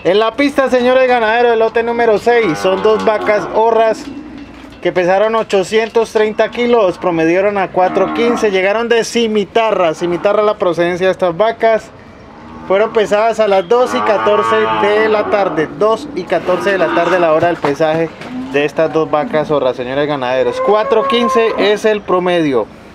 En la pista, señores ganaderos, el lote número 6, son dos vacas horras que pesaron 830 kilos, promedieron a 415, llegaron de Cimitarra. Cimitarra la procedencia de estas vacas. Fueron pesadas a las 2 y 14 de la tarde, 2 y 14 de la tarde la hora del pesaje de estas dos vacas horras, señores ganaderos. 415 es el promedio.